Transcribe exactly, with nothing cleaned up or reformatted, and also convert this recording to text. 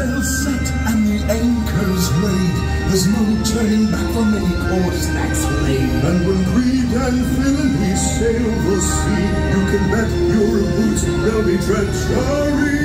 sails set and the anchors weighed, there's no turning back from any course that's laid. And when greed and villainy sail the sea, you can bet your boots they'll be treachery.